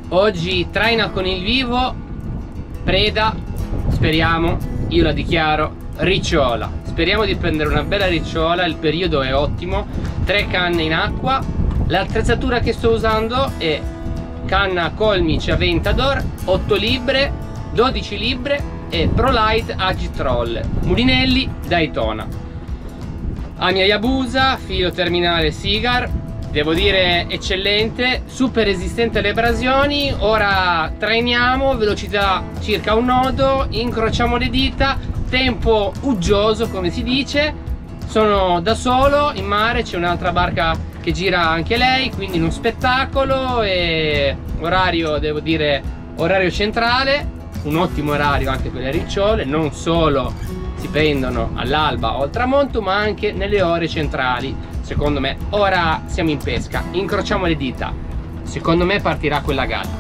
Oggi traina con il vivo, preda, speriamo, io la dichiaro, ricciola. Speriamo di prendere una bella ricciola, il periodo è ottimo, 3 canne in acqua. L'attrezzatura che sto usando è canna Colmici Aventador, 8 libbre, 12 libbre e ProLite Agitroll, mulinelli Daytona. Amia Yabusa, filo terminale Sigar, devo dire eccellente, super resistente alle abrasioni. Ora trainiamo, velocità circa un nodo, incrociamo le dita, tempo uggioso come si dice. Sono da solo in mare, c'è un'altra barca che gira anche lei, quindi uno spettacolo. E orario, devo dire, orario centrale, un ottimo orario anche per le ricciole, non solo si prendono all'alba o al tramonto ma anche nelle ore centrali. Secondo me ora siamo in pesca, incrociamo le dita, secondo me partirà quella gara.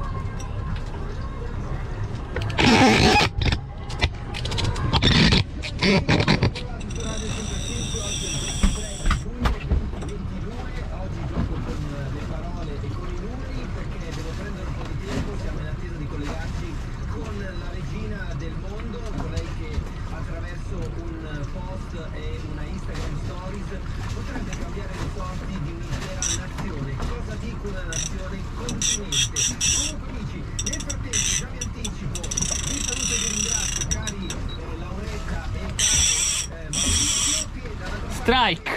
Strike.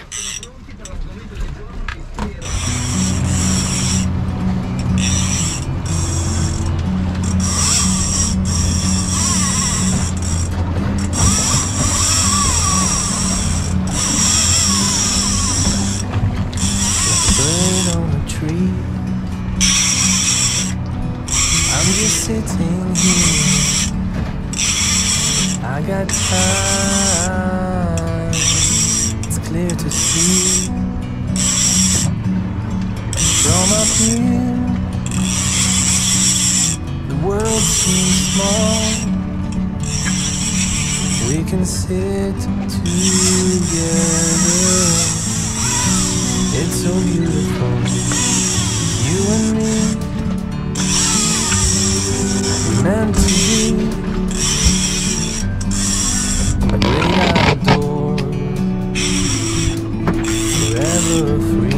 I'm just sitting here. I got time. It's clear to see. From up here, the world seems small. We can sit together. It's so beautiful. You and me. Meant to be in the great outdoors, forever free.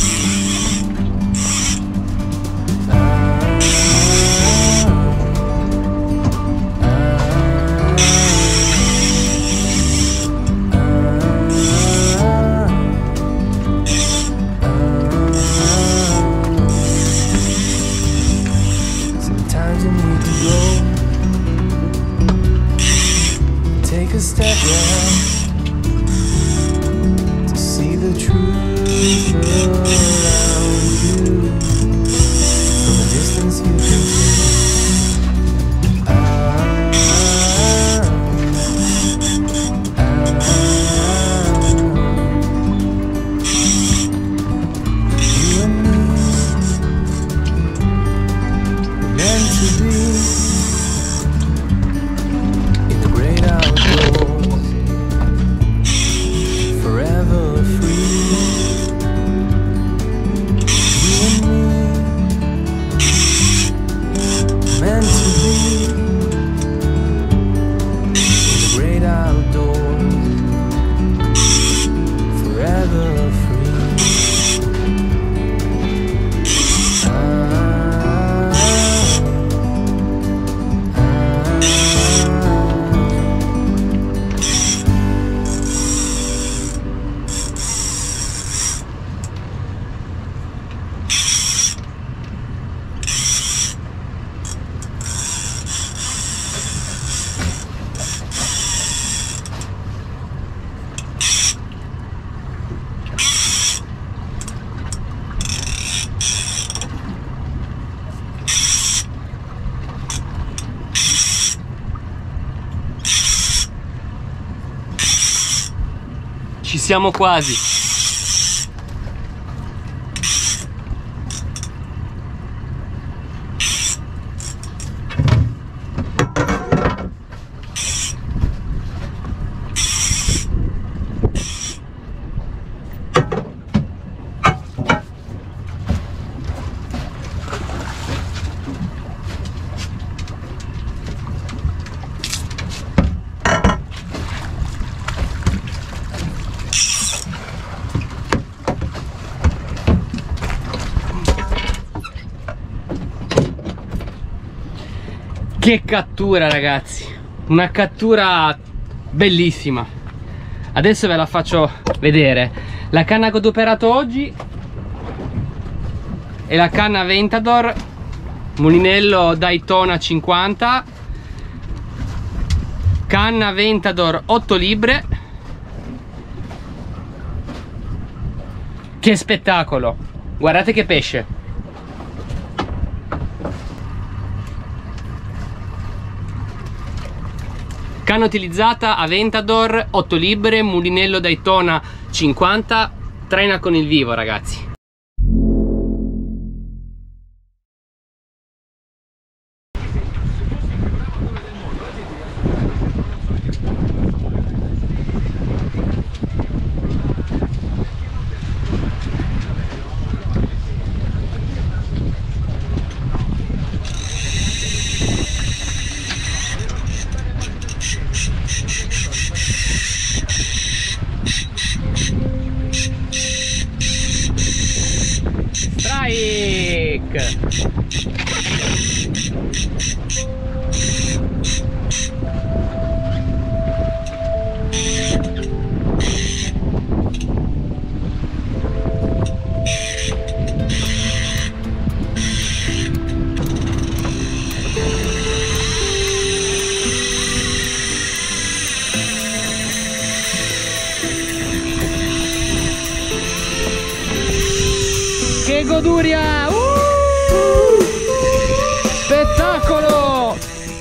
Sometimes you need to go, take a step back to see the truth around you. From a distance you can see. You and me were meant to be in the great outdoors, forever free. You and me, meant to be in the great outdoors, forever free. Ci siamo quasi. Che cattura, ragazzi, una cattura bellissima. Adesso ve la faccio vedere. La canna che ho adoperato oggi è la canna Ventador mulinello Daytona 50, canna Ventador 8 libre. Che spettacolo, guardate che pesce. Canna utilizzata a Ventador 8 libre, mulinello Daytona 50, traina con il vivo, ragazzi. Che goduria! Spettacolo!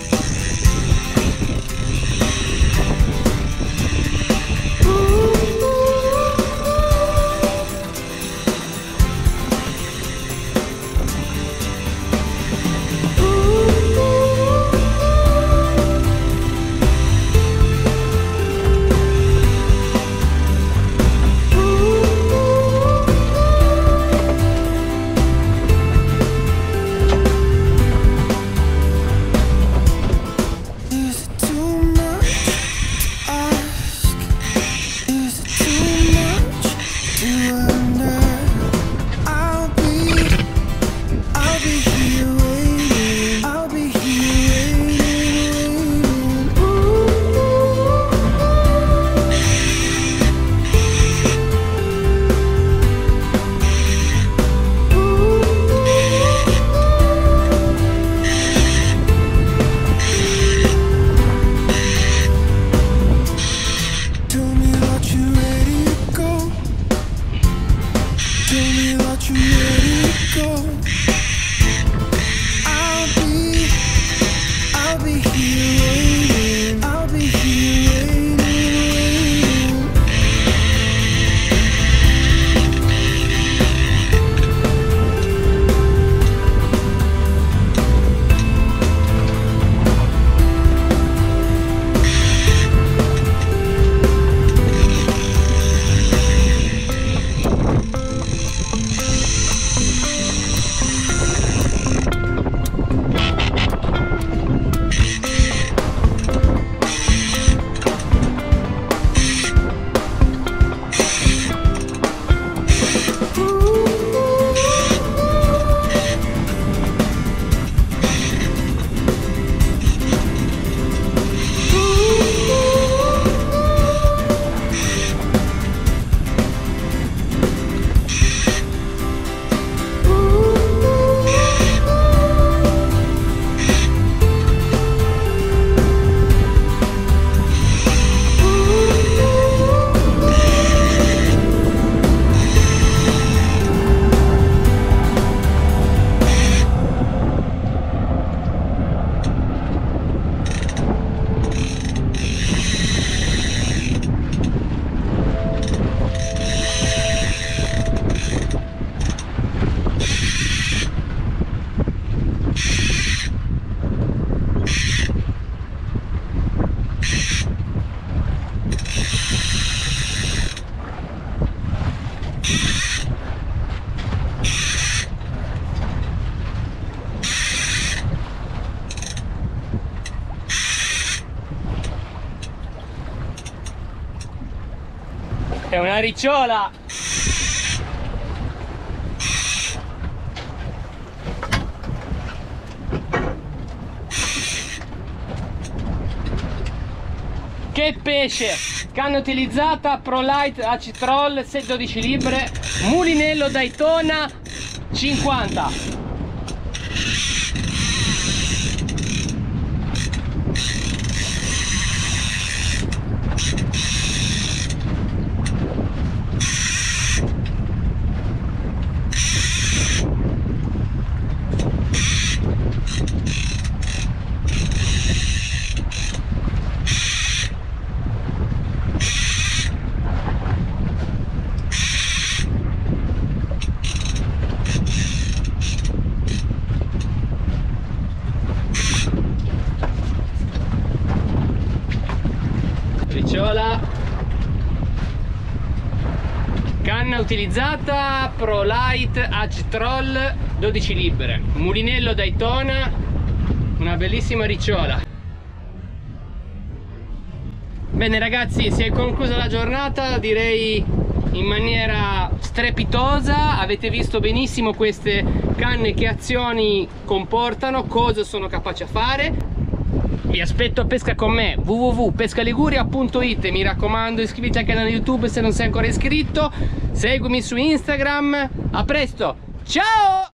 È una ricciola! Che pesce! Canna utilizzata, ProLite Acitrol 12 libbre, mulinello Daytona 50. Ricciola, canna utilizzata, ProLite Acitrol 12 libbre, mulinello Daytona, una bellissima ricciola. Bene ragazzi, si è conclusa la giornata, direi in maniera strepitosa. Avete visto benissimo queste canne che azioni comportano, cosa sono capaci a fare. Vi aspetto a pesca con me, www.pescaliguria.it. Mi raccomando, iscriviti al canale YouTube se non sei ancora iscritto, seguimi su Instagram. A presto, ciao!